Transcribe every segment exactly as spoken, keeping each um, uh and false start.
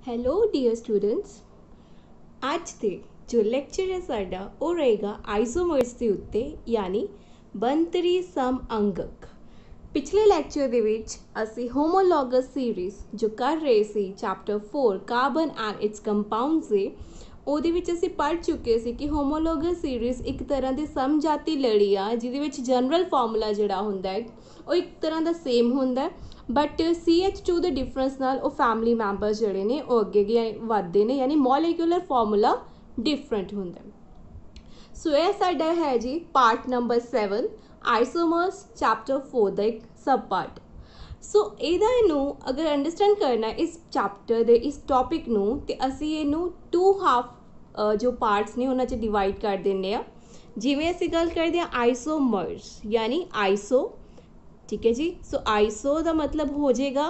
Hello dear students, ਅੱਜ ਦੇ ਜੋ ਲੈਕਚਰ ਹੈ ਸਾਡਾ ਉਹ ਰਹੇਗਾ ਆਈਸੋਮਰਸ ਦੇ ਉੱਤੇ, ਯਾਨੀ ਬਣਤਰੀ ਸਮਅੰਗਕ। ਪਿਛਲੇ ਲੈਕਚਰ ਦੇ ਵਿੱਚ ਅਸੀਂ ਹੋਮੋਲੋਗਸ ਸੀਰੀਜ਼ ਜੋ ਕਰ ਰਹੇ ਸੀ chapter four carbon and its compounds ਦੇ, ਉਹਦੇ ਵਿੱਚ ਅਸੀਂ ਪੜ੍ਹ ਚੁੱਕੇ ਸੀ ਕਿ ਹੋਮੋਲੋਗਸ ਸੀਰੀਜ਼ ਇੱਕ ਤਰ੍ਹਾਂ ਦੀ ਸਮਜਾਤੀ ਲੜੀ ਆ ਜਿਹਦੇ ਵਿੱਚ ਜਨਰਲ ਫਾਰਮੂਲਾ ਜਿਹੜਾ ਹੁੰਦਾ ਹੈ ਉਹ ਇੱਕ ਤਰ੍ਹਾਂ ਦਾ ਸੇਮ ਹੁੰਦਾ ਹੈ, ਬਟ ਸੀ ਐਚ ਟੂ ਦੇ ਡਿਫਰੈਂਸ ਨਾਲ ਉਹ ਫੈਮਿਲੀ ਮੈਂਬਰਸ ਜਿਹੜੇ ਨੇ ਉਹ ਅੱਗੇ ਅੱਗੇ ਵੱਧਦੇ ਨੇ, ਯਾਨੀ ਮੋਲੀਕੂਲਰ ਫਾਰਮੂਲਾ ਡਿਫਰੈਂਟ ਹੁੰਦਾ। ਸੋ ਇਹ ਸਾਡਾ ਹੈ ਜੀ part number seven isomers chapter four ਦਾ ਇੱਕ ਸਬ ਪਾਰਟ। ਸੋ ਇਹਦਾ ਇਹਨੂੰ ਅਗਰ ਅੰਡਰਸਟੈਂਡ ਕਰਨਾ ਇਸ ਚੈਪਟਰ ਦੇ ਇਸ ਟੌਪਿਕ ਨੂੰ, ਤੇ ਅਸੀਂ ਇਹਨੂੰ ਟੂ ਹਾਫ ਜੋ ਪਾਰਟਸ ਨੇ ਉਹਨਾਂ 'ਚ ਡਿਵਾਈਡ ਕਰ ਦਿੰਦੇ ਆ। ਜਿਵੇਂ ਅਸੀਂ ਗੱਲ ਕਰਦੇ ਹਾਂ ਆਈਸੋਮਰਸ ਯਾਨੀ ਆਈਸੋ, ठीक है जी। सो so, आइसो का मतलब हो जाएगा,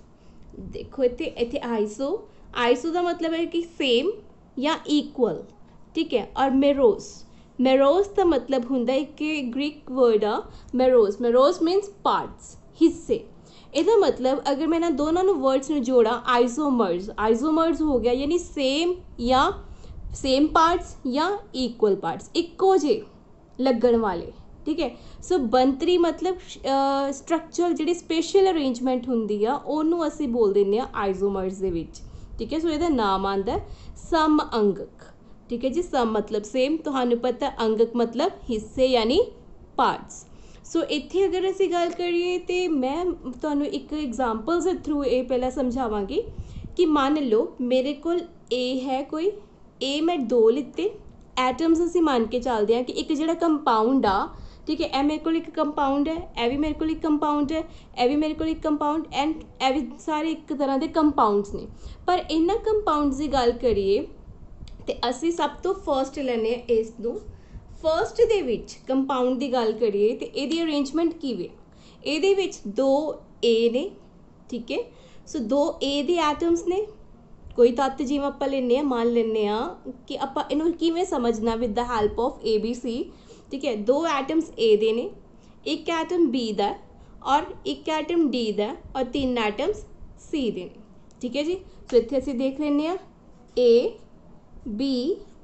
देखो इतने इतने आइसो आइसो का मतलब है कि सेम या इक्वल, ठीक है। और मेरोस मेरोस का मतलब होंगे कि ग्रीक वर्ड आ मेरोस मेरोस मीनस पार्ट्स, हिस्से। इसका मतलब अगर मैं ना दोनों वर्ड्स में जोड़ा आइसोमर्स आइसोमर्स हो गया यानी सेम या सेम पार्ट्स या इक्वल पार्ट्स, इक्को जे लगन वाले, ठीक है। सो बनतरी मतलब स्ट्रक्चर जी स्पेशल अरेंजमेंट होंगी आ उन्होंने असी बोल दें आइसोमर्स दे विच, ठीक है। सो यदा नाम आता है समअंगक, ठीक है जी। सम मतलब सेम, तो पता अंगक मतलब हिस्से यानी पार्ट्स। सो इत्थे अगर असी गल करिए तो मैं तुहानू एक एग्जाम्पल्स दे थ्रू ये पहला समझावांगी कि मान लो मेरे को ए है कोई ए, मैं दो लिते एटम्स असी मान के चलते हैं कि एक जिहड़ा कंपाउंड आ, ठीक है, ए मेरे को एक कंपाउंड है, ए भी मेरे को एक कंपाउंड है, ए भी मेरे को एक कंपाउंड एंड ए भी सारे एक तरह के कंपाउंड्स ने। पर इन्हां कंपाउंड्स की गल करिए तो असी सब तो फर्स्ट लैने इस नूं फर्स्ट दे विच कंपाउंड की गल करिए तो इहदी अरेंजमेंट किवें, इहदे विच दो ए ने, ठीक है। सो दो ए दे एटम्स ने, कोई तत्त जिवें आपां लैने आ, मान लैने आ कि आपां इहनूं किवें समझना with the help of A B C, ठीक है। दो एटम्स ए दे ने, एक एटम बी दा और एक एटम डी दा और तीन एटम्स सी दे ने, ठीक है जी। सो इत्थे असीं देख लैंदे आ ए बी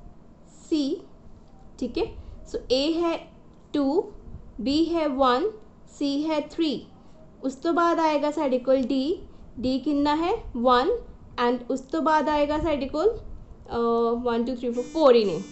सी, ठीक है। सो ए है टू, बी है वन, सी है थ्री, उस तो बाद आएगा साडे कोल डी, डी कितना है वन, एंड उस तो बाद आएगा साडे कोल one two three four four ही ने।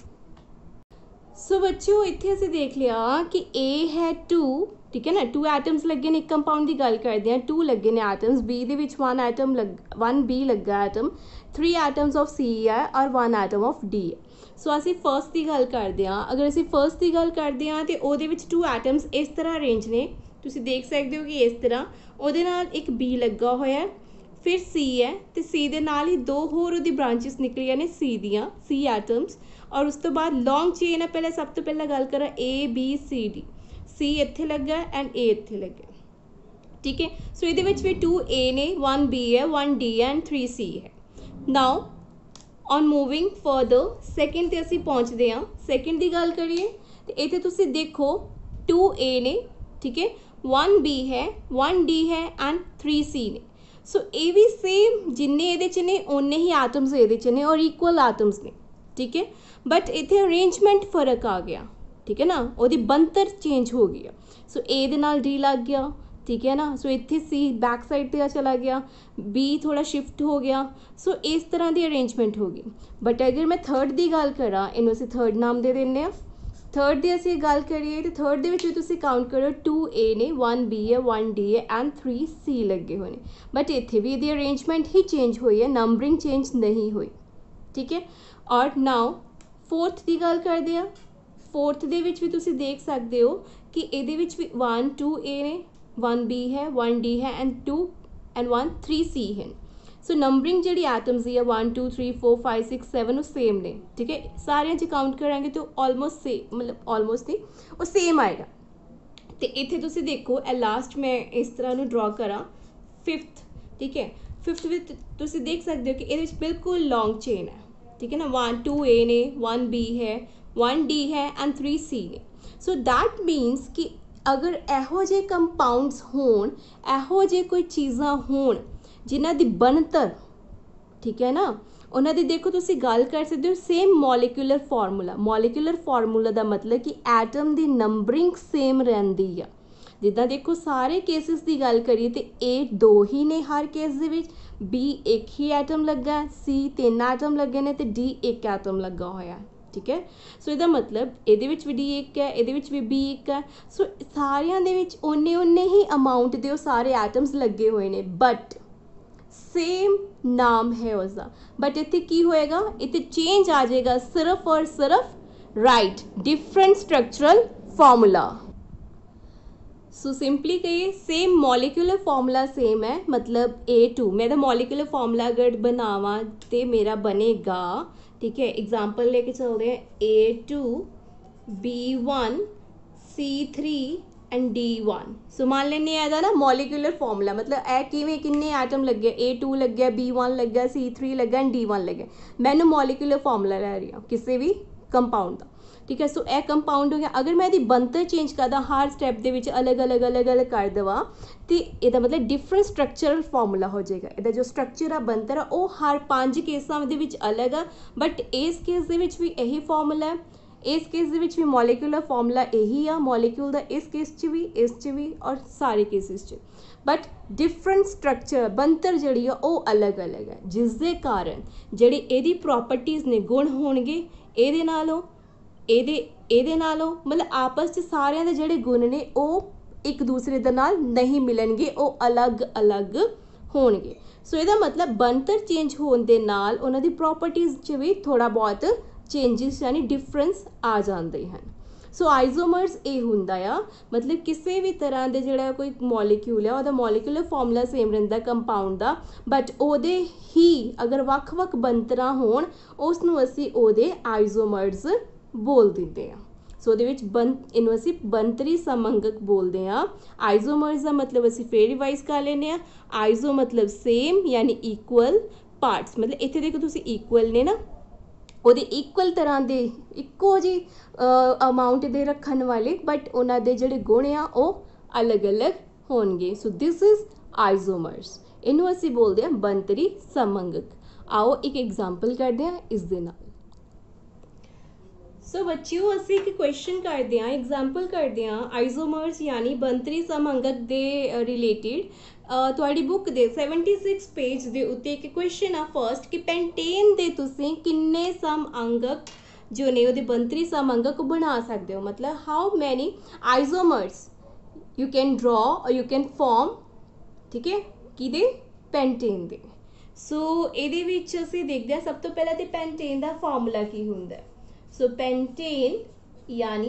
सो so, बच्चों इत्थे असीं देख लिया कि ए है टू, ठीक है ना, टू एटम्स लगे ने, एक कंपाउंड की गल करते हैं, टू लगे ने एटम्स, बी दे विच वन एटम लग वन बी लगा atom, three atoms of C है और वन एटम ऑफ डी है। सो असीं फर्स्ट की गल करते हैं, अगर असीं फर्स्ट की गल करते हैं तो उहदे विच टू एटम्स इस तरह अरेंज ने, तुसीं देख सकते हो कि इस तरह उहदे नाल एक बी लगा होया है, फिर सी है, तो सी दे नाल ही दो होर उहदी ब्रांचिस निकलियां ने सी दियां, सी एटम्स, और उस तो बाद लॉन्ग चेन है। पहले सब तो पहले गल करा ए बी सी डी, सी इत्थे लगा एंड ए इत्थे लगा, ठीक है। सो इहदे विच भी टू ए ने, वन बी है, वन डी है एंड थ्री सी है। Now on moving further second ते असीं पहुँचते हैं, सैकेंड की गल करिए तो इत्थे तुसीं देखो टू ए ने, ठीक है, वन बी है, वन डी है एंड थ्री सी ने। सो ये भी सेम जिन्ने ये च ने उन्ने ही आटम्स ये च ने और इक्वल आटम्स ने, ठीक है। बट इत्थे अरेंजमेंट फर्क आ गया, ठीक है ना, उसकी बनतर चेंज हो गई। सो ए दे नाल डी लग गया, ठीक है ना। सो इत्थे सी बैक साइड पर चला गया, बी थोड़ा शिफ्ट हो गया। सो इस तरह की अरेंजमेंट हो गई। बट अगर मैं थर्ड की गल करा, इन्हूं असीं थर्ड नाम दे देंगे आ। थर्ड की असीं गल करिए तो थर्ड दे विच भी तुसीं काउंट करो, टू ए ने, वन बी है, वन डी है एंड थ्री सी लगे हुए हैं। बट इत्थे भी इहदी अरेंजमेंट ही चेंज हुई है, नंबरिंग चेंज नहीं हुई, ठीक है। और नाउ फोर्थ की गल करते हैं, फोर्थ दे विच भी तुसीं देख सकते हो कि इहदे विच भी वन टू ए ने, वन बी है, वन डी है and two and one three C है। सो नंबरिंग जी एटम्स है one two three four five six seven वो सेम ने, ठीक है। सारे च काउंट करांगे तो ऑलमोस्ट सेम, मतलब ऑलमोस्ट नहीं वो सेम आएगा। तो इत्थे तुसीं देखो ए लास्ट मैं इस तरह ड्रॉ करा फिफ्थ, ठीक है। फिफ्थ विच तुसीं देख सकते हो कि ये बिल्कुल लॉन्ग चेन है, ठीक है ना। वन टू ए ने, वन बी है, वन डी है एंड थ्री सी ने। सो दैट मीनस कि अगर इहो जे कंपाउंड्स होण, इहो जे कोई चीज़ां होण जिन्हां दी बनतर ठीक है ना। ਉਹਨਾਂ ਦੀ ਦੇਖੋ ਤੁਸੀਂ ਗੱਲ ਕਰ ਸਕਦੇ ਹੋ same molecular formula. Molecular formula ਦਾ ਮਤਲਬ ਕਿ ਐਟਮ ਦੀ ਨੰਬਰਿੰਗ ਸੇਮ ਰਹਿੰਦੀ ਆ। ਜਿੱਦਾਂ ਦੇਖੋ ਸਾਰੇ ਕੇਸਿਸ ਦੀ ਗੱਲ ਕਰੀਏ ਤੇ ਏ ਦੋ ਹੀ ਨੇ ਹਰ ਕੇਸ ਦੇ ਵਿੱਚ, ਬੀ ਇੱਕ ਹੀ ਐਟਮ ਲੱਗਾ, ਸੀ ਤਿੰਨ ਐਟਮ ਲੱਗੇ ਨੇ ਤੇ ਡੀ ਇੱਕ ਐਟਮ ਲੱਗਾ ਹੋਇਆ, ਠੀਕ ਹੈ। ਸੋ ਇਹਦਾ ਮਤਲਬ ਇਹਦੇ ਵਿੱਚ ਵੀ ਡੀ ਇੱਕ ਹੈ, ਇਹਦੇ ਵਿੱਚ ਵੀ ਬੀ ਇੱਕ ਹੈ। ਸੋ ਸਾਰਿਆਂ ਦੇ ਵਿੱਚ ਓਨੇ ਓਨੇ ਹੀ ਅਮਾਊਂਟ ਦੇ ਉਹ ਸਾਰੇ ਐਟਮਸ ਲੱਗੇ ਹੋਏ ਨੇ, ਬਟ सेम नाम है उसका। बट इतने की होएगा, इतने चेंज आ जाएगा सिर्फ और सिर्फ right different structural formula. So simply कहिए सेम मॉलिक्यूलर फॉर्मूला सेम है, मतलब ए टू मैं तो मॉलिक्यूलर फॉर्मूला अगर बनावा तो मेरा बनेगा, ठीक है। एग्जाम्पल लेके चलते हैं, A two B one C three and D one. So मान लेने ਇਹਦਾ ਨਾ ਮੋਲੀਕੂਲਰ ਫਾਰਮੂਲਾ, मतलब ਇਹ ਕਿਵੇਂ ਕਿੰਨੇ ਐਟਮ ਲੱਗੇ, ਏ ਟੂ ਲੱਗਿਆ, ਬੀ वन ਲੱਗਿਆ, ਸੀ थ्री ਲੱਗਾ ਐਂਡ ਡੀ वन ਲੱਗਿਆ। ਮੈਨੂੰ ਮੋਲੀਕੂਲਰ ਫਾਰਮੂਲਾ ਲੈ ਰਹੀ ਹਾਂ ਕਿਸੇ ਵੀ ਕੰਪਾਊਂਡ ਦਾ, ਠੀਕ ਹੈ। ਸੋ ਇਹ ਕੰਪਾਊਂਡ ਹੋ ਗਿਆ। ਅਗਰ ਮੈਂ ਇਹਦੀ ਬਣਤਰ ਚੇਂਜ ਕਰਦਾ ਹਰ ਸਟੈਪ ਦੇ ਵਿੱਚ ਅਲੱਗ ਅਲੱਗ ਅਲੱਗ ਅਲੱਗ ਕਰ ਦੇਵਾਂ ਤੇ ਇਹਦਾ ਮਤਲਬ ਡਿਫਰੈਂਟ ਸਟਰਕਚਰਲ ਫਾਰਮੂਲਾ ਹੋ ਜਾਏਗਾ। ਇਹਦਾ ਜੋ ਸਟਰਕਚਰ ਆ ਬਣਤਰ ਆ ਉਹ ਹਰ ਪੰਜ ਕੇਸਾਂ ਦੇ ਵਿੱਚ ਅਲੱਗ ਆ, ਬਟ ਇਸ ਕੇਸ ਦੇ ਵਿੱਚ ਵੀ ਇਹੀ ਫਾਰਮੂਲਾ ਹੈ, इस केस ਦੇ ਵਿੱਚ ਵੀ ਮੋਲੀਕੂਲਰ ਫਾਰਮੂਲਾ ਇਹੀ ਆ ਮੋਲੀਕੂਲ ਦਾ, ਇਸ ਕੇਸ 'ਚ ਵੀ ਇਸ 'ਚ ਵੀ ਔਰ ਸਾਰੇ ਕੇਸਿਸ 'ਚ, ਬਟ ਡਿਫਰੈਂਟ ਸਟਰਕਚਰ ਬਣਤਰ ਜਿਹੜੀ ਆ ਉਹ ਅਲੱਗ ਅਲੱਗ ਹੈ, ਜਿਸ ਦੇ ਕਾਰਨ ਜਿਹੜੀ ਇਹਦੀ ਪ੍ਰੋਪਰਟੀਜ਼ ਨੇ ਗੁਣ ਹੋਣਗੇ ਇਹਦੇ ਨਾਲੋਂ ਇਹਦੇ ਇਹਦੇ ਨਾਲੋਂ, ਮਤਲਬ ਆਪਸ 'ਚ ਸਾਰਿਆਂ ਦੇ ਜਿਹੜੇ ਗੁਣ ਨੇ ਉਹ ਇੱਕ ਦੂਸਰੇ ਦੇ ਨਾਲ ਨਹੀਂ ਮਿਲਣਗੇ, ਉਹ ਅਲੱਗ ਅਲੱਗ ਹੋਣਗੇ। ਸੋ ਇਹਦਾ ਮਤਲਬ ਬਣਤਰ ਚੇਂਜ ਹੋਣ ਦੇ ਨਾਲ ਉਹਨਾਂ ਦੀ ਪ੍ਰੋਪਰਟੀਜ਼ 'ਚ ਵੀ ਥੋੜ੍ਹਾ ਬਹੁਤ ਚੇਂਜਿਸ यानी डिफरेंस आ जाते हैं। सो आइसोमर्स ये हुंदा आ, मतलब किसी भी तरह के जोड़ा कोई मॉलिक्यूल है वह मॉलिक्यूलर फॉर्मूला सेम रहिंदा कंपाउंड का, बट ओदे ही अगर वख-वख बनतरां होण उसनूं असीं ओदे आइसोमर्स बोल दिंदे आ। सो ਉਹਦੇ ਵਿੱਚ बन ਇਹਨੂੰ ਅਸੀਂ बनतरी समअंगक बोलते हैं। आइसोमर्स का मतलब ਅਸੀਂ फिर रिवाइज कर लेने आ। आइसो मतलब सेम यानी इक्वल पार्ट्स, मतलब इत्थे देखो तुसीं इक्वल ने ना, ਉਹਦੇ ਇਕੁਅਲ ਤਰ੍ਹਾਂ ਦੇ ਇੱਕੋ ਜਿਹੀ ਅਮਾਊਂਟ ਦੇ ਰੱਖਣ ਵਾਲੇ, ਬਟ ਉਹਨਾਂ ਦੇ ਜਿਹੜੇ ਗੁਣ ਆ ਉਹ ਅਲੱਗ-ਅਲੱਗ ਹੋਣਗੇ। ਸੋ ਦਿਸ ਇਜ਼ ਆਈਸੋਮਰਸ, ਇਹਨੂੰ ਅਸੀਂ ਬੋਲਦੇ ਹਾਂ ਬਣਤਰੀ ਸਮਅੰਗਕ। ਆਓ ਇੱਕ ਐਗਜ਼ਾਮਪਲ ਕਰਦੇ ਹਾਂ ਇਸ ਦੇ ਨਾਲ। ਸੋ ਬੱਚਿਓ ਅਸੀਂ ਇੱਕ ਕੁਐਸਚਨ ਕਰਦੇ ਹਾਂ, ਐਗਜ਼ਾਮਪਲ ਕਰਦੇ ਹਾਂ ਆਈਸੋਮਰਸ ਯਾਨੀ ਬਣਤਰੀ ਸਮਅੰਗਕ ਦੇ ਰਿਲੇਟਿਡ। ਤੁਹਾਡੀ ਬੁੱਕ ਦੇ छिहत्तर पेज ਦੇ ਉੱਤੇ ਇੱਕ ਕੁਐਸਚਨ ਆ ਫਰਸਟ ਕਿ ਪੈਂਟੇਨ ਦੇ ਤੁਸੀਂ ਕਿੰਨੇ ਸਮਅੰਗਕ ਜੋ ਨੇ ਉਹਦੇ ਬਣਤਰੀ ਸਮਅੰਗਕ ਬਣਾ ਸਕਦੇ ਹੋ, ਮਤਲਬ ਹਾਊ ਮੈਨੀ ਆਈਸੋਮਰਸ ਯੂ ਕੈਨ ਡਰਾ ਔਰ ਯੂ ਕੈਨ ਫਾਰਮ, ਠੀਕ ਹੈ, ਕਿਹਦੇ ਪੈਂਟੇਨ ਦੇ। ਸੋ ਇਹਦੇ ਵਿੱਚ ਅਸੀਂ ਦੇਖਦੇ ਹਾਂ ਸਭ ਤੋਂ ਪਹਿਲਾਂ ਤੇ ਪੈਂਟੇਨ ਦਾ ਫਾਰਮੂਲਾ ਕੀ ਹੁੰਦਾ। ਸੋ ਪੈਂਟੇਨ यानी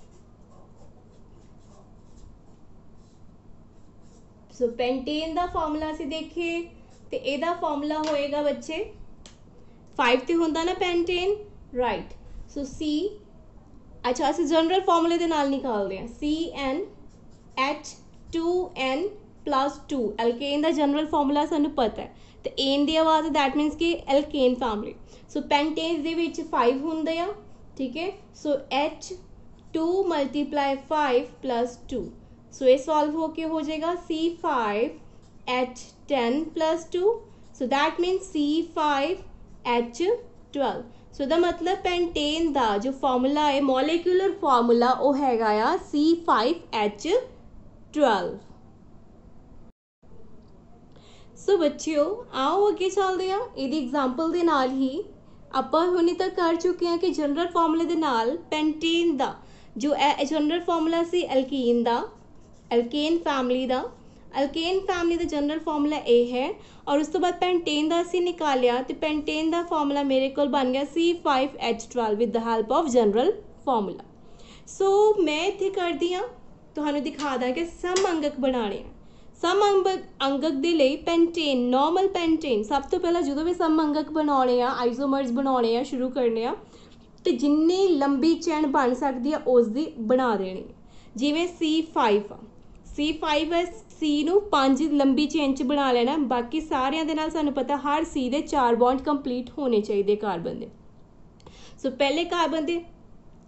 सो पेंटेन का फार्मूला असीं देखिए तो यदा फार्मूला होएगा बच्चे फाइव तो होंदा ना पेंटेन, राइट। सो सी, अच्छा असीं जनरल फार्मूले दे नाल निकालते हैं, C N H two N plus two. Alkane का जनरल फार्मूला सानू पता है, तो एन दी आवाज़ दैट मीनस कि एल्केन फैमिली। सो पेंटेन दे विच फाइव होंदे आ, ठीक है। So H two multiply five plus two, so ये सॉल्व होके हो जाएगा C five H ten plus two, so that means C five H twelve. So दा मतलब पेंटेन का जो फार्मूला है मॉलिक्यूलर फार्मूला वो हैगा आ C five H twelve. So बच्चियों आओ अगे चलते हैं, ये एग्जाम्पल के नाल ही ਆਪਾਂ ਹੁਣੇ तक कर चुके हैं कि जनरल फार्मूले के नाल पेंटेन का जो जनरल फार्मूला सी एल्कीन का, एल्केन फैमिली का, एल्केन फैमिली का जनरल फार्मूला ए है, और उस तो बाद पेंटेन का असी निकालिया तो पेंटेन का फार्मूला मेरे को बन गया C five H twelve with the help of general formula. So मैं इत्थे करदी हाँ तुहानूं दिखा दा कि समअंगक बनाने हैं। समअंगक अंगक दे लई पेंटेन नॉर्मल पेंटेन सब तो पहला जो भी समअंगक बनाने आ आइसोमर्स बनाने आ शुरू करने आ तो जिन्नी लंबी चैन बन सकती है उसकी बना देनी। जिमें सी फाइव आ सी फाइव है, सी नूं पांच लंबी चेन च बना लेना, बाकी सारियां दे नाल सानूं पता हर सी दे चार बॉन्ड कंप्लीट होने चाहिए कार्बन दे। सो पहले कार्बन दे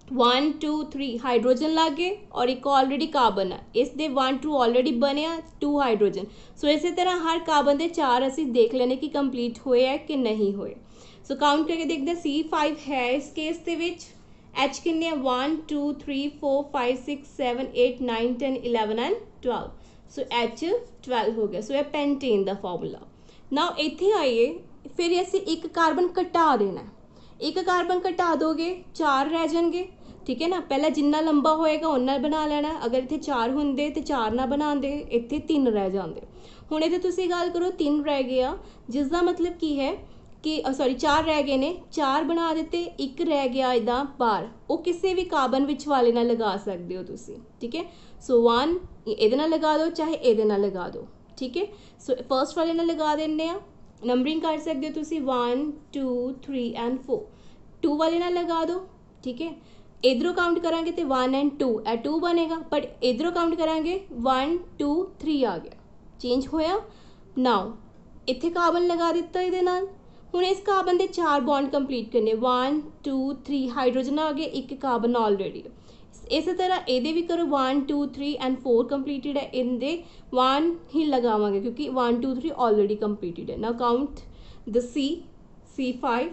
वन टू थ्री हाइड्रोजन लग गए और एक ऑलरेडी कार्बन है, इस दे वन टू ऑलरेडी बने टू हाइड्रोजन। सो इसी तरह हर कार्बन के चार असी देख लेने कि कंप्लीट होए है कि नहीं होए। सो काउंट करके देखते हैं, सी फाइव है इस केस के विच, एच किन्ने one two three four five six seven eight nine ten eleven and twelve. So H twelve हो गया। सो यह पेंटेन का फॉर्मूला। नाउ इत्थे आइए, फिर असी एक कार्बन घटा देना है, एक कार्बन घटा दोगे चार रह जाएंगे, ठीक है ना। पहला जिन्ना लंबा होएगा उन्ना बना लेना, अगर इतने चार होंगे तो चार ना बनाते, इतने तीन रह जाते। हुण इत्थे तुसीं गल करो तीन रह गया, जिसका मतलब की है कि सॉरी चार रह गए ने, चार बना दिते, एक रह गया इदा बार, वो किसी भी कार्बन विच वाले नाल लगा सकते हो तुसीं, ठीक है। सो वन इहदे नाल लगा दो, चाहे इहदे नाल लगा दो, ठीक है। सो फर्स्ट वाले नाल लगा देने आ, नंबरिंग कर सकते हो तुसीं one two three and four, two वाले नाल लगा दो, ठीक है। इधरों काउंट करांगे तो one and two A two बनेगा, बट इधरों काउंट करांगे वन टू थ्री आ गया, चेंज होया। नाउ इत्थे कार्बन लगा दिता इहदे नाल, हुण इस कार्बन के चार बॉन्ड कंप्लीट करने, वन टू थ्री हाइड्रोजन आ गए, एक कार्बन ऑलरेडी। इस तरह ये भी करो one two three and four completed है, इनके वन ही लगावांगे क्योंकि one two three already completed है। Now count the C, C five,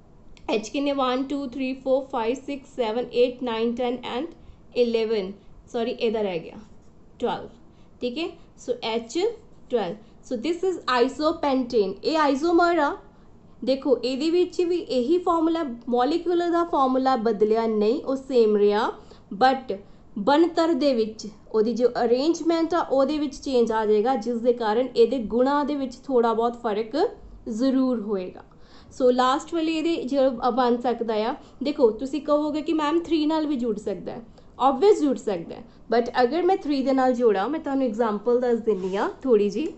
H किन्ने one two three four five six seven eight nine ten and eleven, sorry इधर रह गया ट्वेल्व, ठीक है। So H twelve. So this is isopentane, ये isomer आ, देखो ये भी यही फॉर्मूला, मॉलिक्यूलर का फॉर्मूला बदलिया नहीं, वो सेम रहा, बट बनतर दे विच ओदी जो अरेंजमेंट आ ओदे विच चेंज आ जाएगा, जिस दे कारण ये गुणा दे विच थोड़ा बहुत फर्क जरूर होएगा। सो लास्ट वाले ये जो बन सकता है, देखो तुसी कहोगे कि मैम थ्री नाल भी जुड़ सकता है, ऑबवियस जुड़ सकता है, बट अगर मैं थ्री दे नाल जोड़ा, मैं तुहानू एग्जाम्पल दस दिनी आ थोड़ी जी,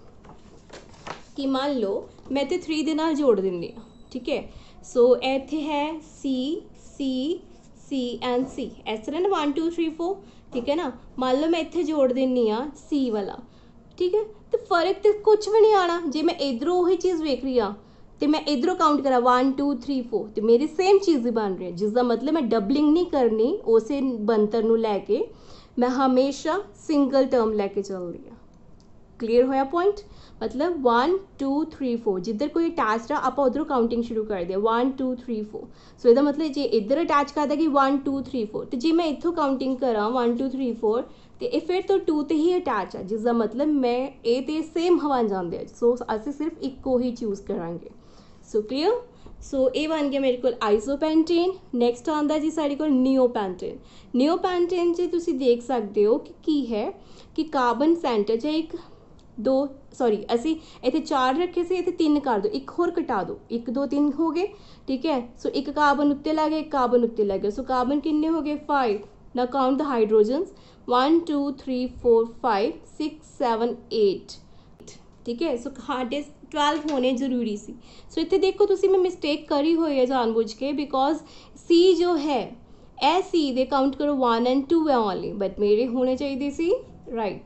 कि मान लो मैं तो थ्री दे नाल जोड़ दिंदी हाँ, ठीक है। सो इत्थे है सी सी सी एंड सी, इस तरह ना वन टू थ्री फोर, ठीक है ना। मान लो मैं इत्थे जोड़ दिनी हाँ सी वाला, ठीक है, तो फर्क तो कुछ भी नहीं आना, जे मैं इधरों वही चीज़ वेख रही हाँ तो मैं इधरों काउंट करा वन टू थ्री फोर, तो मेरी सेम चीज़ ही बन रही है, जिसका मतलब मैं डबलिंग नहीं करनी, उसे बनतर नूं लैके मैं हमेशा सिंगल टर्म लैके चल रही हाँ। क्लीयर होया पॉइंट, मतलब वन टू थ्री फोर, जिधर कोई अटैच रहा आप उधरों काउंटिंग शुरू कर दिया one two three four. So इसका मतलब जे इधर अटैच करता कि वन टू थ्री फोर, तो जे मैं इतों काउंटिंग करा वन टू थ्री फोर, तो ये फिर तो टू तो ही अटैच है, जिसका मतलब मैं ए तो सेम हवा जाते हैं। सो असं सिर्फ इको ही चूज़ करांगे। सो क्लीयर। सो ये बन गया मेरे को आइसोपेंटेन। नैक्सट आता जी साढ़े को नियोपेंटेन। नियोपेंटेन से तुम देख सकते हो कि की है कि कार्बन सेंटर चाहे एक दो सॉरी असी इतने चार रखे से इतने तीन कर दो, एक होर घटा दो, एक दो तीन हो गए, ठीक है। सो एक कार्बन उत्ते लग गया, एक कार्बन उत्ते लग गया, सो कार्बन किन्ने हो गए five. Now count the hydrogens one two three four five six seven eight, ठीक है। सो हार्ड ट्वेल्व होने जरूरी सी। सो इतने देखो तुसी मैं मिसटेक करी हुई है जानबूझ के, बिकॉज सी जो है ए सी दे काउंट करो वन एंड टू है ओनली, बट मेरे होने चाहिए C right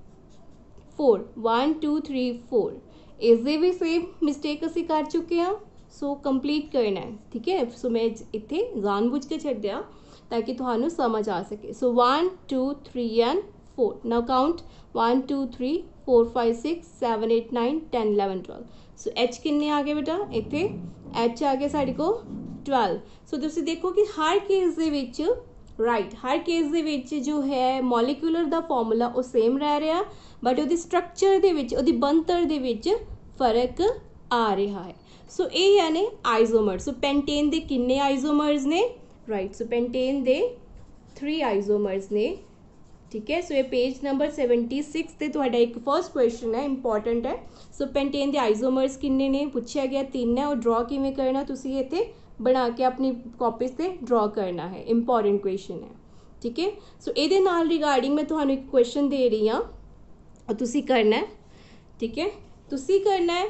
four, one two three four, इससे भी सेम मिसटेक असी कर चुके हैं। सो कंप्लीट करना है, ठीक है। सो मैं इतने जानबूझ के छड्डिया ताकि तुहानू समझ आ सके। So one two three and four, now count one two three four five six seven eight nine ten eleven twelve. So H किन्ने आ गए बेटा, इतने एच आ गया साढ़े को ट्वेल्व। सो तुम देखो कि हर केस दे विच राइट हर केस दे विच जो है मॉलिक्यूलर दा फॉर्मूला वो सेम रह रहा, बट वो स्ट्रक्चर दे विच उहदी बनतर दे विच फर्क आ रहा है। सो so, ये है ने आइसोमर। सो पेंटेन दे किन्ने आइसोमर्स ने, राइट। सो पेंटेन दे थ्री आइसोमर्स ने, ठीक है। सो ये पेज नंबर सैवनटी सिक्स से तुहाडा एक फर्स्ट क्वेश्चन है, इंपॉर्टेंट है। सो पेंटेन दे आइसोमर्स किन्ने ने पूछा गया, तीन है। और ड्रॉ किवें करना तुसीं इत्थे बना के अपनी कॉपी से ड्रॉ करना है, इंपॉर्टेंट क्वेश्चन है, ठीक है। सो ये नाल रिगार्डिंग मैं तुहानू एक क्वेश्चन दे रही हाँ और तुसी करना है, ठीक है। तुसी करना है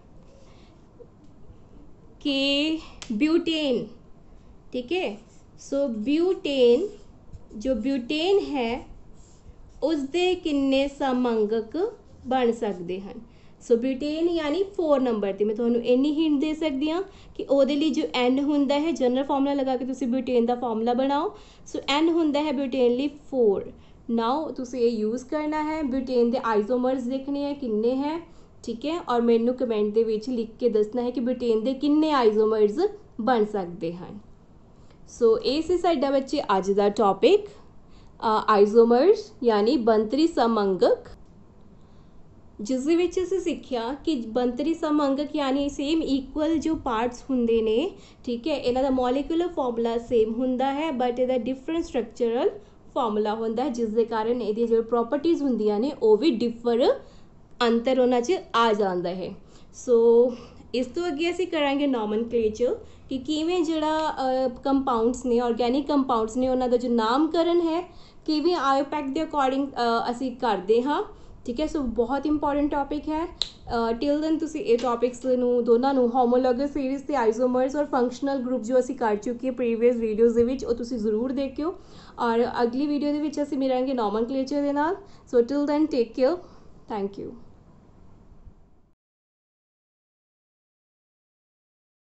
कि ब्यूटेन, ठीक है। सो ब्यूटेन जो ब्यूटेन है उसके किन्ने समअंगक बन सकते हैं। सो ब्यूटेन यानी फोर नंबर ते मैं तुहानू इन्नी हिंट दे सकती हाँ कि ਉਹਦੇ ਲਈ जो एन हुंदा है जनरल फार्मूला लगा के तुसी ब्यूटेन का फार्मूला बनाओ। सो एन हुंदा है ब्यूटेन ਲਈ फोर। नाउ तुसी ये यूज़ करना है, ब्यूटेन के आइसोमर्स देखने हैं किन्ने हैं, ठीक है, और मैनू कमेंट दे विच लिख के दसना है कि ब्यूटेन के किन्ने आइसोमर्स बन सकते हैं। सो ये सी साडा बच्चे अज का टॉपिक आइसोमर्स यानी बनतरी समअंगक, जिस दे विच असीं सिक्ख्या कि बनतरी समअंगक यानी सेम इक्वल जो पार्ट्स हुंदे ने, ठीक है, इन्हां दा मॉलिक्यूलर फॉर्मूला सेम हुंदा है बट इहदा डिफरेंट स्ट्रक्चरल फॉर्मूला हुंदा है, जिस दे कारण इहदी जो प्रॉपर्टीज़ हुंदियां ने वो भी डिफर अंतर उन्हां च आ जांदा है। सो इस तो अगे असीं करांगे नॉमनक्लेचर कि किवें जिहड़ा कंपाउंड्स ने ऑर्गेनिक कंपाउंड्स ने उन्हां दा जो नामकरण है किवें आयोपैक के अकॉर्डिंग असीं करदे हाँ, ठीक है। सो बहुत इंपॉर्टेंट टॉपिक है। टिल दैन तुसी ये टॉपिक्स नू दोनों नू होमोलॉगस सीरीज़ ते आइसोमर्स और फंक्शनल ग्रुप जो असी कर चुकी है प्रीवियस वीडियोज़ दे विच, वो तुसी ज़रूर देखियो और अगली वीडियो दे विच असी मिलांगे नॉमनक्लेचर दे नाल। So till then take care, thank you.